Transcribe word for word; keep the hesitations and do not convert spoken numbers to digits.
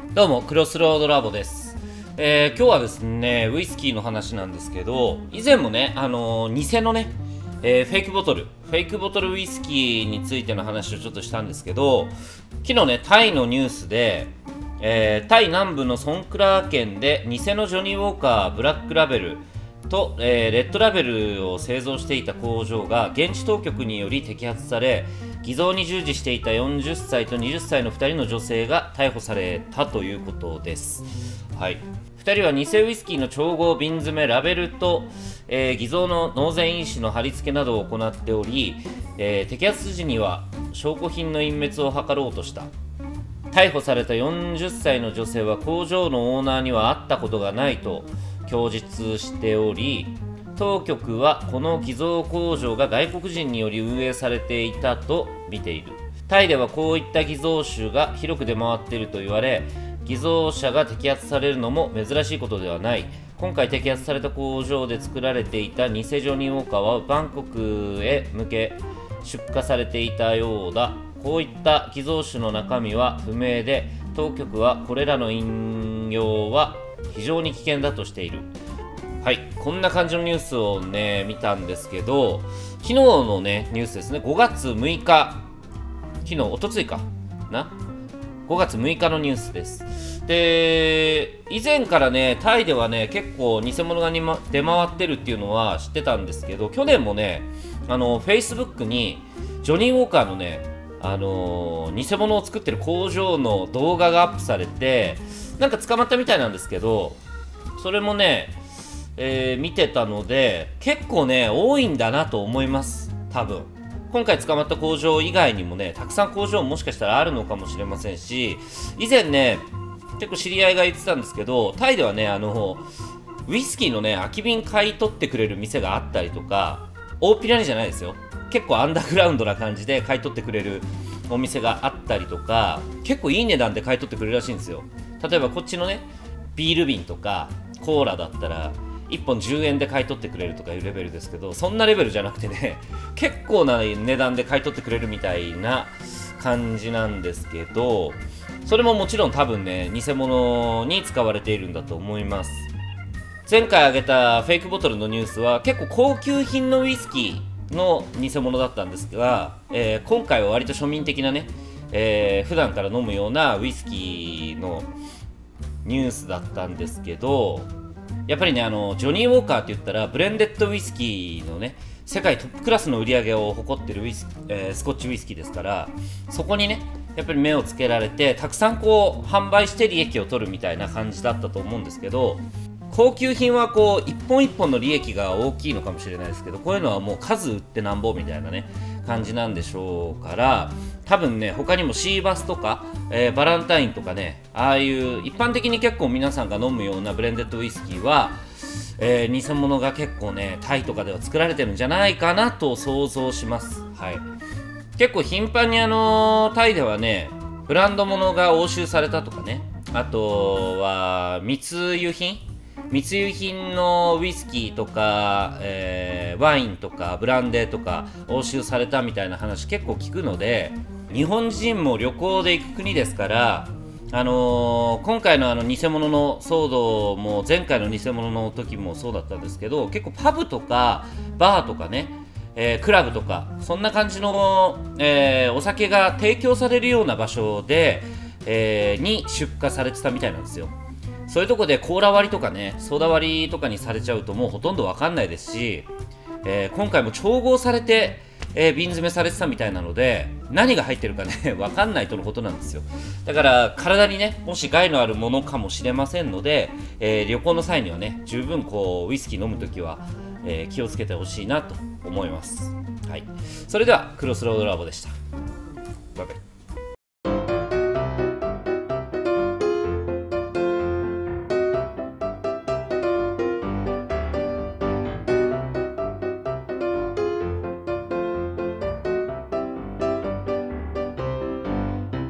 どうもクロスロードラボです。えー、今日はですねウイスキーの話なんですけど、以前もねあのー、偽のね、えー、フェイクボトルフェイクボトルウイスキーについての話をちょっとしたんですけど、昨日ねタイのニュースで、えー、タイ南部のソンクラー県で偽のジョニーウォーカーブラックラベルと、えー、レッドラベルを製造していた工場が現地当局により摘発され、偽造に従事していたよんじゅっさいとはたちのふたりの女性が逮捕されたということです。はい、ふたりは偽ウイスキーの調合、瓶詰め、ラベルと、えー、偽造の納税印紙の貼り付けなどを行っており、えー、摘発時には証拠品の隠滅を図ろうとした。逮捕されたよんじゅっさいの女性は工場のオーナーには会ったことがないと供述しており、当局はこの偽造工場が外国人により運営されていたと見ている。タイではこういった偽造酒が広く出回っていると言われ、偽造者が摘発されるのも珍しいことではない。今回摘発された工場で作られていた偽ジョニーウォーカーはバンコクへ向け出荷されていたようだ。こういった偽造酒の中身は不明で、当局はこれらの飲料は非常に危険だとしている。はい、こんな感じのニュースをね見たんですけど、昨日のねニュースですね。ごがつむいか、昨日おとついかな、ごがつむいかのニュースです。で、以前からねタイではね結構偽物がに、ま、出回ってるっていうのは知ってたんですけど、去年もねあの Facebook にジョニー・ウォーカーのねあのー、偽物を作ってる工場の動画がアップされて、なんか捕まったみたいなんですけど、それもね、えー、見てたので結構ね多いんだなと思います。多分今回捕まった工場以外にもねたくさん工場もしかしたらあるのかもしれませんし、以前ね結構知り合いが言ってたんですけど、タイではねあのウイスキーのね空き瓶買い取ってくれる店があったりとか、大っぴらにじゃないですよ、結構アンダーグラウンドな感じで買い取ってくれるお店があったりとか、結構いい値段で買い取ってくれるらしいんですよ。例えばこっちのねビール瓶とかコーラだったらいっぽんじゅうえんで買い取ってくれるとかいうレベルですけど、そんなレベルじゃなくてね結構な値段で買い取ってくれるみたいな感じなんですけど、それももちろん多分ね偽物に使われているんだと思います。前回挙げたフェイクボトルのニュースは結構高級品のウイスキーの偽物だったんですが、えー、今回は割と庶民的なね、えー、普段から飲むようなウイスキーのニュースだったんですけど、やっぱりねあのジョニー・ウォーカーって言ったらブレンデッドウイスキーのね世界トップクラスの売り上げを誇ってるウイス、えー、スコッチウイスキーですから、そこにねやっぱり目をつけられてたくさんこう販売して利益を取るみたいな感じだったと思うんですけど、高級品はこう一本一本の利益が大きいのかもしれないですけど、こういうのはもう数売ってなんぼみたいなね感じなんでしょうから、多分ね他にもシーバスとか、えー、バランタインとかね、ああいう一般的に結構皆さんが飲むようなブレンデッドウイスキーは、えー、偽物が結構ねタイとかでは作られてるんじゃないかなと想像します。はい、結構頻繁にあのー、タイではねブランド物が押収されたとかね、あとは密輸品密輸品のウイスキーとか、えー、ワインとかブランデーとか押収されたみたいな話結構聞くので、日本人も旅行で行く国ですから、あのー、今回のあの偽物の騒動も前回の偽物の時もそうだったんですけど、結構パブとかバーとかね、えー、クラブとかそんな感じの、えー、お酒が提供されるような場所で、えー、に出荷されてたみたいなんですよ。そういうとこでコーラ割りとかねソーダ割りとかにされちゃうともうほとんど分かんないですし、えー、今回も調合されて、えー、瓶詰めされてたみたいなので何が入ってるかね分かんないとのことなんですよ。だから体にねもし害のあるものかもしれませんので、えー、旅行の際にはね十分こうウイスキー飲むときは、えー、気をつけてほしいなと思います。はい、それではクロスロードラボでした。バイバイ。